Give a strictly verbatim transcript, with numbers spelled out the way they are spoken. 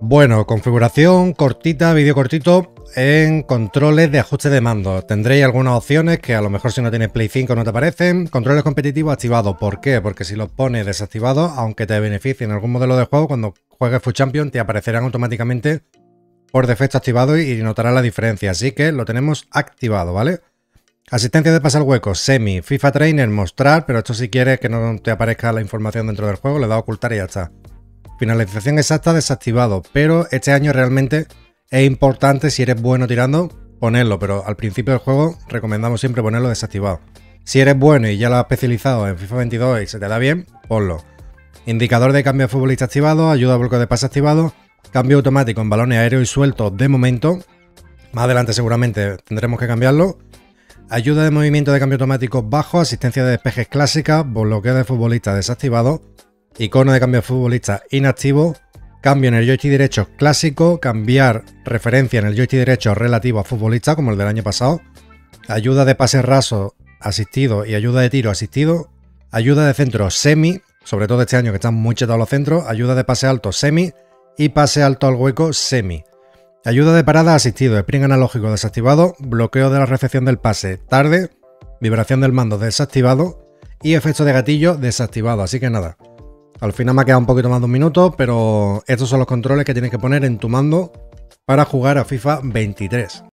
Bueno, configuración cortita, vídeo cortito en controles de ajuste de mando. Tendréis algunas opciones que a lo mejor si no tienes Play cinco no te aparecen. Controles competitivos activados. ¿Por qué? Porque si los pones desactivados, aunque te beneficie en algún modelo de juego, cuando juegues Foot Champion te aparecerán automáticamente por defecto activados y notarás la diferencia. Así que lo tenemos activado, ¿vale? Asistencia de pasar huecos, semi, FIFA Trainer, mostrar, pero esto si quieres que no te aparezca la información dentro del juego, le da a ocultar y ya está. Finalización exacta desactivado, pero este año realmente es importante, si eres bueno tirando, ponerlo, pero al principio del juego recomendamos siempre ponerlo desactivado. Si eres bueno y ya lo has especializado en FIFA veintidós y se te da bien, ponlo. Indicador de cambio de futbolista activado, ayuda a bloqueo de pase activado, cambio automático en balones aéreos y sueltos de momento. Más adelante seguramente tendremos que cambiarlo. Ayuda de movimiento de cambio automático bajo, asistencia de despejes clásica, bloqueo de futbolista desactivado. Icono de cambio de futbolista inactivo, cambio en el joystick derecho clásico, cambiar referencia en el joystick derecho relativo a futbolista como el del año pasado, ayuda de pase raso asistido y ayuda de tiro asistido, ayuda de centro semi, sobre todo este año que están muy chetados los centros, ayuda de pase alto semi y pase alto al hueco semi. Ayuda de parada asistido, sprint analógico desactivado, bloqueo de la recepción del pase tarde, vibración del mando desactivado y efecto de gatillo desactivado, así que nada. Al final me ha quedado un poquito más de un minuto, pero estos son los controles que tienes que poner en tu mando para jugar a FIFA veintitrés.